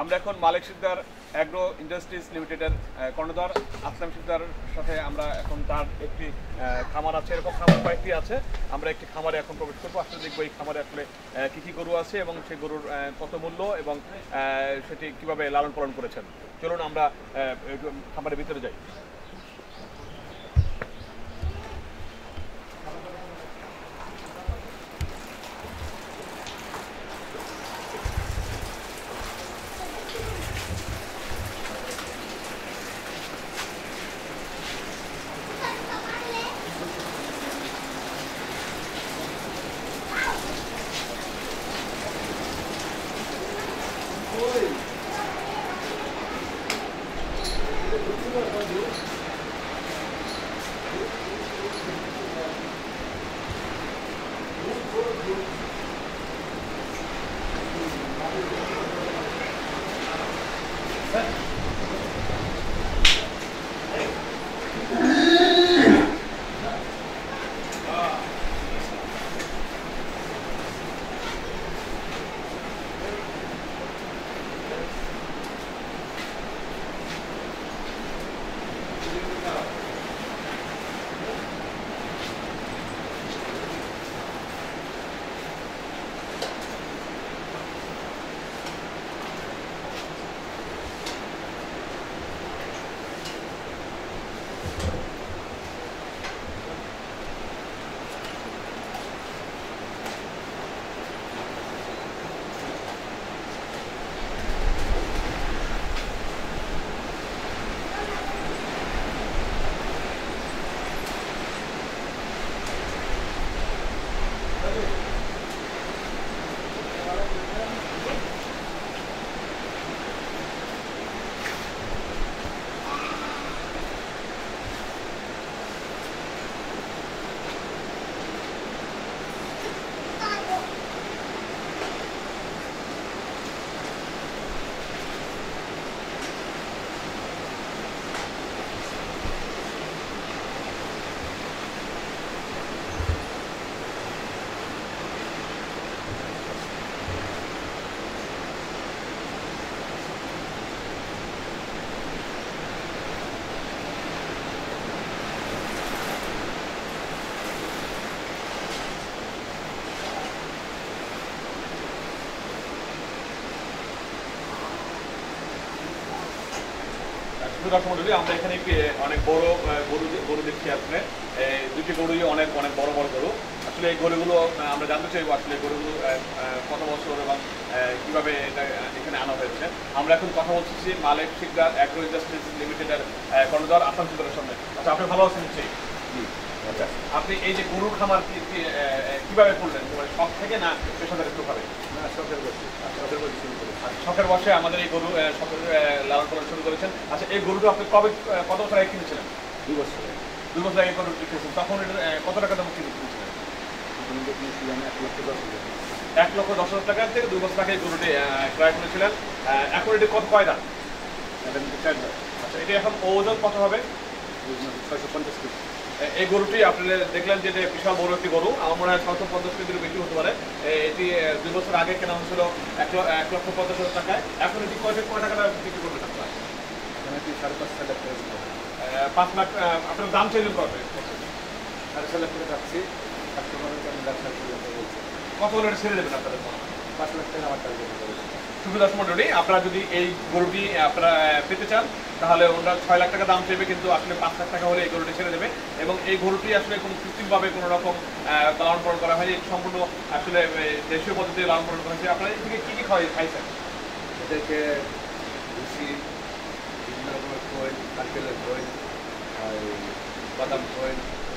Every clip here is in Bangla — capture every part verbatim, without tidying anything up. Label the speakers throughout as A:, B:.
A: আমরা এখন মালিক শিকদার অ্যাগ্রো ইন্ডাস্ট্রিজ লিমিটেডের কর্ণধার আসলাম শিকদার সাথে আমরা এখন তার একটি খামার আছে, এরকম খামার কয়েকটি আছে। আমরা একটি খামারে এখন প্রবেশ করবো, আসলে দেখবো এই খামারে আসলে কী কী গরু আছে এবং সেই গরুর কত মূল্য এবং সেটি কীভাবে লালন পালন করেছেন। চলুন আমরা খামারের ভিতরে যাই। আমরা এখানে অনেক বড় গরু গরু দেখছি, আসলে দুটি গরুই অনেক অনেক বড় বড় গরু। আসলে এই গরুগুলো আমরা জানতে চাইবো আসলে গরুগুলো কত বছর এবং কিভাবে এটা এখানে আনা হয়েছে। আমরা এখন কথা বলছি মালিক শিকদার অ্যাগ্রো ইন্ডাস্ট্রিজ লিমিটেডের কর্ণধার আসলাম শিকদারের সামনে। আচ্ছা, আপনি ভালো আছেন নিশ্চয়ই? আচ্ছা, আপনি এই যে গরুর খামার কিভাবে করলেন, শখ থেকে না পেশাদার একটু ভাবে?
B: শখের বসে শখের বসে শুরু করেছি।
A: শখের বসে আমাদের এই গরু শখের লালন পালন শুরু করেছেন। আচ্ছা, এই গরুটা আপনি কবে কত বছর আগে কিনেছিলেন?
B: দুই বছর
A: দুই বছর আগে গরু কিনেছেন, তখন এটা কত টাকা দাম কিনেছিলেন?
B: এক লক্ষ দশ হাজার
A: এক লক্ষ দশ হাজার টাকার থেকে দুই বছর আগে গরুটি ক্রয় করেছিলেন। এখন এটি কত কয় দাম?
B: চার দাম।
A: আচ্ছা, এটি এখন ওজন কত হবে?
B: ছয়শো পঞ্চাশ কেজি।
A: এই গরুটি আপনারা দেখলেন যে বিশাল বড় একটি গরু, আমার মনে হয় ছয়শো পঞ্চাশ কেজির বেশি হতে পারে। এটি দুই বছর আগে কেনা হয়েছিল এক এক লক্ষ পঞ্চাশ হাজার টাকায়। এখন এটি কয় কয় টাকা বিক্রি করবেন আপনারা?
B: সাড়ে পাঁচ ছয় লাখ টাকা।
A: পাঁচ লাখ আপনার দাম চাইলেন করবে?
B: সাড়ে ছয় লাখ টাকা যাচ্ছি। কাস্টমারের কাছে ব্যবসা বলছে
A: কত হলে ছেড়ে দেবেন আপনাদের?
B: পাঁচ লাখ টাকা আমার টার্গেট।
A: সুবিধা মন্ডলী, আপনারা যদি এই গরুটি আপনারা পেতে চান তাহলে ওরা ছয় লাখ টাকা দাম চাইবে, কিন্তু আসলে পাঁচ লাখ টাকা হলে এই গরুটি ছেড়ে দেবে। এবং এই গরুটি আসলে কোনো কৃত্রিমভাবে কোনো রকম লালন পালন করা হয়নি, সম্পূর্ণ আসলে দেশীয় পদ্ধতিতে লালন পালন করা হয়েছে। আপনারা এই থেকে কী কী খাওয়াই খাইছেন?
B: এদেরকে ভুসি, বিভিন্ন রকমের খোল, নারকেলের খোল, বাদাম খোল,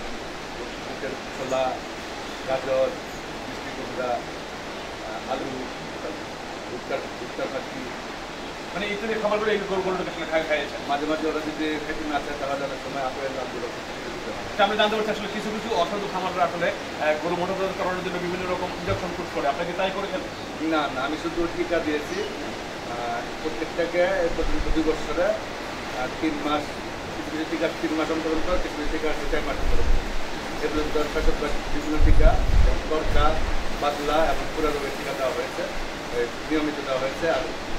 B: ছোলা, গাজর, মিষ্টি কুমড়া, আলু, ভুট্টার ভুট্টার পাখি,
A: মানে ইত্যাদি খাবারগুলো এই গরুগুলোকে আসলে খাই খাইয়েছেন।
B: মাঝে মাঝে ওরা যদি খেতে না আসে তাহলে অনেক সময় আপেল দামগুলো দিতে হয়।
A: আমি জানতে পারছি আসলে কিছু কিছু অসাধু খামাররা আসলে গরু মোটাতাজা করানোর জন্য বিভিন্ন রকম ইঞ্জেকশন পুশ করে, আপনাকে তাই করেছেন?
B: না না, আমি শুধু টিকা দিয়েছি প্রত্যেকটাকে পর্যন্ত দুই বছরে তিন মাস, কিছু কিছু টিকা তিন মাস অন্তর অন্তর, কিছু কিছু টিকা আছে চার মাস অন্তর অন্তর। এ পর্যন্ত বিভিন্ন টিকা দরকার, পাতলা এবং পুরো রোগের টিকা দেওয়া হয়েছে, নিয়মিত দেওয়া হয়েছে। আর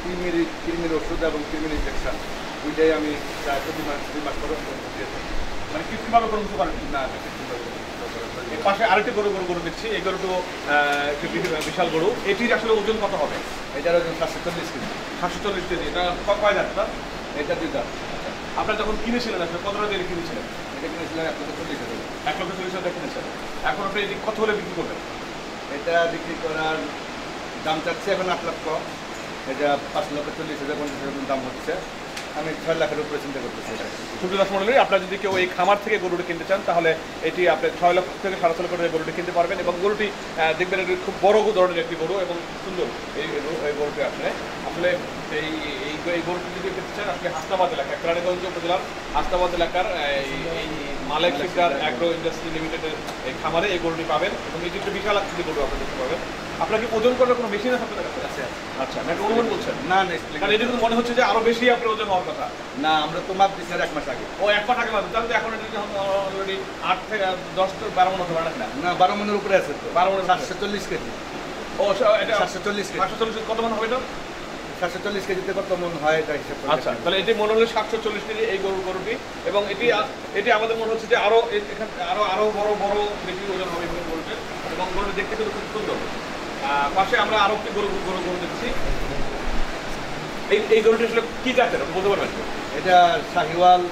B: কৃমির কৃমির ওষুধ এবং কৃমির ইনজেকশন দুইটাই আমি প্রায় প্রতি মাস দুই মাস পরে দিয়ে থাকি।
A: মানে কৃত্রিমভাবে কোনো কিছু করেন
B: না আমি কৃত্রিমভাবে
A: এর পাশে আরেকটি গরু গরু গরু দেখছি এই গরুটো একটি বি- বিশাল গরু এটির আসলে ওজন কত হবে
B: এটার ওজন সাতশো চল্লিশ কেজি।
A: সাতশো চল্লিশ কেজি এটা ক- কয় দাঁত না
B: এটা দুই দাম।
A: আপনার যখন কিনেছিলেন আসলে কত টাকা দিয়ে কিনেছিলেন
B: এটা কিনেছিলাম এক লক্ষ চল্লিশ হাজার।
A: এক লক্ষ চল্লিশ হাজার কিনেছেন এখন আপনি এটি কত হলে বিক্রি করবেন
B: এটা বিক্রি করার দাম চাচ্ছে এখন আট লক্ষ, এটা পাঁচ লক্ষ চল্লিশ হাজার পঞ্চাশ হাজার দাম হচ্ছে। আমি ছয় লাখের উপরে চিন্তা করতেছি এটা।
A: সুবিধা মন্ডলী আপনারা যদি কেউ এই খামার থেকে গরুটি কিনতে চান তাহলে এটি আপনি ছয় লক্ষ থেকে সাড়ে ছয় লক্ষ টাকা গরুটি কিনতে পারবেন এবং গরুটি আহ, দেখবেন এটি খুব বড় ধরনের একটি গরু এবং সুন্দর এই গরু- এই গরুটি আসলে আসলে এই এই এই গরুটি যদি কিনতে চান আপনি হাসনাবাদ এলাকা কেরানীগঞ্জ উপজেলার হাসনাবাদ এলাকার এই এই মালেক শিকদার অ্যাগ্রো ইন্ডাস্ট্রি লিমিটেডের এই খামারে এই গরুটি পাবেন এবং এই যে একটা বিশাল আকৃতির গরু আপনি দেখতে পাবেন। আপনার কি ওজন করার কোনো মেশিন আছে আপনার কাছে
B: আচ্ছা
A: আচ্ছা একটা অনুমান বলছেন
B: না না
A: কারণ এটা কিন্তু মনে হচ্ছে যে আরো বেশি আপনার ওজন হওয়ার কথা
B: না, আমরা তো মাপ দিচ্ছি আর এক মাস আগে।
A: ও এক পা টাকা মাত্র তাহলে তো এখন এটা অলরেডি আট থেকে দশ থেকে বারো মনে হতে পারে না
B: না বারো মনের উপরে আছে তো,
A: বারো মনের উপরে।
B: সাতশো চল্লিশ কেজি।
A: ও স- এটা
B: সাতশো চল্লিশ কেজি
A: সাতশো চল্লিশ কত মন হবে এটা
B: সাতশো চল্লিশ কেজিতে কত মন হয় এটা হিসাব করে
A: আচ্ছা
B: দেখেন।
A: তাহলে এটি মনে হলো সাতশো চল্লিশ কেজি এই গরু গরুটি এবং এটি আ- এটি আমাদের মনে হচ্ছে যে আরো এ- এখানে আরো আরো বড় বড় বেশি ওজন হবে এই গরুটির এবং গরুটি দেখতে কিন্তু খুব সুন্দর আহ, পাশে আমরা আরো একটি গরু গরু গরু দেখছি এই এই গরুটি আসলে কি জাতের আপনি বলতে পারবেন
B: এটা শাহিওয়াল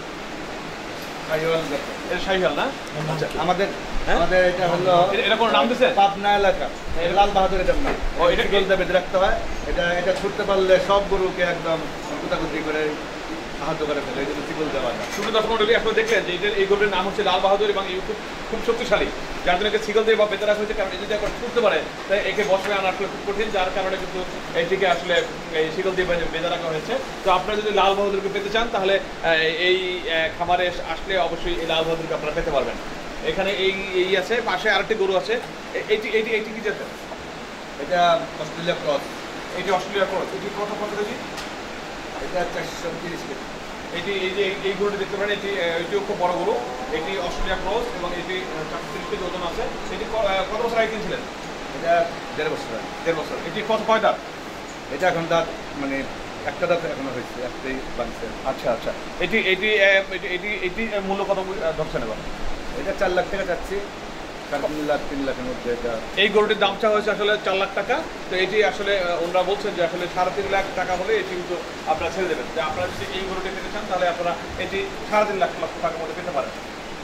B: শাহিওয়াল জাতের।
A: এটা শাহিওয়াল না আচ্ছা
B: আমাদের
A: হ্যাঁ?
B: আমাদের এটা হলো
A: এটা- এটা কোনো নাম দিয়েছেন
B: পাবনা এলাকা, এটা লাল বাহাদুর এটার নাম।
A: ও, এটা
B: এটা
A: কি?
B: গোলদা বেঁধে রাখতে হয়, এটা এটা ছুটতে পারলে সব গরুকে একদম কুতাকুতি করে আহত করে ফেলে, এই জন্য চিকল দেওয়া যায়।
A: ছোট দশ মন্ডলী আপনারা দেখলেন যে এটার এই গরুটির নাম হচ্ছে লাল বাহাদুর এবং এই খুব খুব শক্তিশালী যার জন্য একে শিকল দিয়ে বা বেঁধে রাখা হয়েছে কারণ এই যদি একবার ছুটতে পারে তাই একে বসে আনা আসলে খুব কঠিন যার কারণে কিন্তু এটিকে আসলে এই শিকল দিয়ে বেঁধে বেঁধে রাখা হয়েছে। তো আপনারা যদি লাল বাহাদুরকে পেতে চান তাহলে আহ, এই আহ, খামারে আসলে অবশ্যই এই লাল বাহাদুরকে আপনারা পেতে পারবেন। এখানে এই এই আছে পাশে আরেকটি গরু আছে এ- এইটি এইটি এইটি কি জাতের
B: এটা অস্ট্রেলিয়া ক্রস,
A: এটি অস্ট্রেলিয়া ক্রস এটি কত কত কেজি
B: এটা চারশো তিরিশ কেজি।
A: এটি এই যে এই গরুটি দেখতে পারেন এটি আহ, এটিও খুব বড় গরু এটি অস্ট্রেলিয়া ক্রস এবং এটি চারশো তিরিশ কেজি ওজন আছে এটি ক- আহ, কত বছর আগে কিনছিলেন
B: এটা দেড় বছর আগে।
A: দেড় বছর এটি কত কয় দাঁত
B: এটা এখন দাঁত মানে একটা দাঁত এখনো হয়েছে, একটাই বানছে।
A: আচ্ছা আচ্ছা এটি এটি আহ, এটি এটি এটি আহ, মূল্য কত আহ, ধরছেন এবার
B: এটা চার লাখ টাকা চাচ্ছি, সাড়ে তিন লাখ তিন লাখের মধ্যে এটা।
A: এই গরুটির দাম চাওয়া হয়েছে আসলে চার লাখ টাকা তো এটি আসলে আহ, ওনারা বলছেন যে আসলে সাড়ে তিন লাখ টাকা হলে এটি কিন্তু আপনারা ছেড়ে দেবেন যে আপনারা যদি এই গরুটি পেতে চান তাহলে আপনারা এটি সাড়ে তিন লাখ লক্ষ টাকার মধ্যে পেতে পারেন।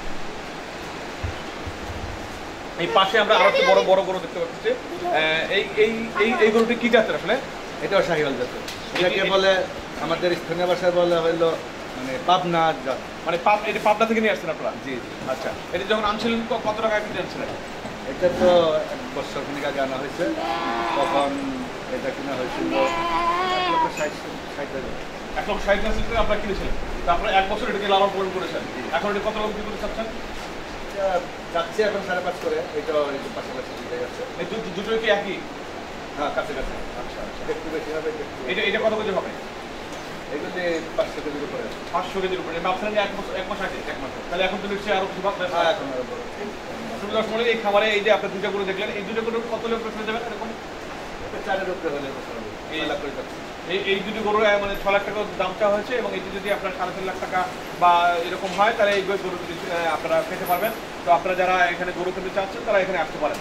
A: এই পাশে আমরা আরো একটি বড় বড় গরু দেখতে পাচ্ছি আহ, এই এই এই এই গরুটি কি জাতের আসলে
B: এটাও শাহিওয়াল জাতের। এটাকে
A: এটি-
B: বলে আমাদের স্থানীয় ভাষায় বলে হইলো মানে পাবনা জাত।
A: মানে পাপ এটি পাবনা থেকে নিয়ে আসছেন আপনারা
B: জি জি।
A: আচ্ছা এটি যখন আনছিলেন ক- কত টাকা কিনে আনছিলেন
B: এটা তো এক বছর খানিক আগে আনা হয়েছে, তখন এটা কিনা হয়েছিল এক লক্ষ ষাট ষাট হাজার।
A: এক লক্ষ ষাট হাজার টাকা আপনারা কিনেছিলেন তো আপনারা এক বছর এটাকে লালন পালন করেছেন এখন এটি কত লক্ষ কি করে চাচ্ছেন
B: এটা যাচ্ছে এখন সাড়ে পাঁচ করে, এটাও এই যে পাশাপাশি দুটাই আছে।
A: এই দু- দুটোই কি একই
B: হ্যাঁ কাছে কাছে,
A: আচ্ছা আচ্ছা
B: একটু বেশি হবে একটু।
A: এটা এটা কত কেজি হবে
B: এগুলি পাঁচশো কেজির উপরে আছে।
A: পাঁচশো কেজির উপরে ভাবছিলেন যে এক বছর এক মাস আগে
B: এক মাস আছে।
A: তাহলে এখন তো নিশ্চয়ই আরো কিছু ভাববেন
B: হ্যাঁ এখন আরো বড়।
A: সুবিধা সময় এই খামারে এই যে আপনি দুটো গরু দেখলেন এই দুটো গরু কত লোক চলে যাবেন এরকম
B: এটা চারের উপরে হলে বছর হবে। এই লাখ করে যাচ্ছে।
A: এই এই দুটো গরু আহ, মানে ছ লাখ টাকা দাম চাওয়া হয়েছে এবং এটি যদি আপনার সাড়ে তিন লাখ টাকা বা এরকম হয় তাহলে এই গরু দুটি আহ, আপনারা পেতে পারবেন। তো আপনারা যারা এখানে গরু কিনতে চাচ্ছেন তারা এখানে আসতে পারেন।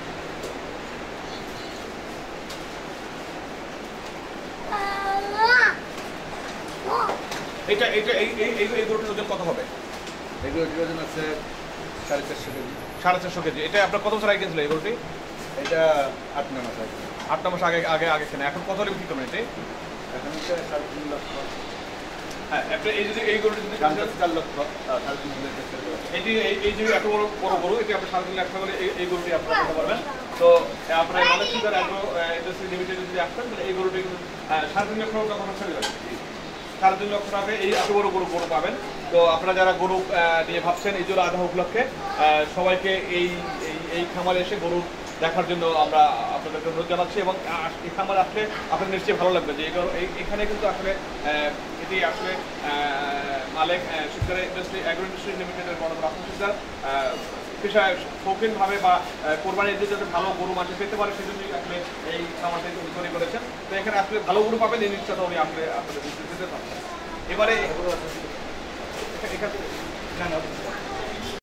A: এটা এটা এই এই এই এই গরুটির ওজন কত হবে
B: এগুলোর ওজন আছে সাড়ে চারশো কেজি।
A: সাড়ে চারশো কেজি এটা আপনার কত বছর আগে কিনছিলেন এই গরুটি
B: এটা আট নয় মাস আগে।
A: আট মাস আগে আগে আগে কেনা এখন কত হলে বিক্রি করবেন এটি
B: এখন এটা সাড়ে তিন লক্ষ,
A: হ্যাঁ আপনি এই যদি এই গরুটি যদি
B: দাম
A: কিনতে চান,
B: চাচ্ছে চার লক্ষ, আহ, সাড়ে তিন হাজার টাকা করে।
A: এটি এই এই যে এত বড় বড় গরু এটি আপনি সাড়ে তিন লাখ টাকা করে এই এই গরুটি আপনারা পেতে পারবেন। তো আহ, আপনার মানসিক সুগার অ্যাগ্রো ইন্ডাস্ট্রি লিমিটেড যদি আসতেন তাহলে এই গরুটি কিন্তু আহ, সাড়ে তিন লক্ষ টাকা খরচ হয়ে যাবে সাড়ে তিন লক্ষ টাকা এই এত বড় গরু গরু পাবেন। তো আপনারা যারা গরু আহ, নিয়ে ভাবছেন এই জন্য আধা উপলক্ষে আহ, সবাইকে এই এই এই খামারে এসে গরু দেখার জন্য আমরা আপনাদেরকে অনুরোধ জানাচ্ছি এবং আস- এই খামার আসলে আপনাদের নিশ্চয়ই ভালো লাগবে যে এই কারণ- এই- এখানে কিন্তু আসলে আহ, এটি আসলে আহ, Malek Shikdar industry agro industry লিমিটেডের বড় বড় রাসেল শিকদার পেশায় শৌখিনভাবে বা কোরবানি ঈদে যাতে ভালো গরু মাঝে পেতে পারে সেজন্যই আসলে এই খামারটি উনি তৈরি করেছেন। তো এখানে আসলে ভালো গরু পাবেন এই নিশ্চয়তা উনি আসলে আপনাদের বুঝতে দিতে পারবেন। এবারে এখানে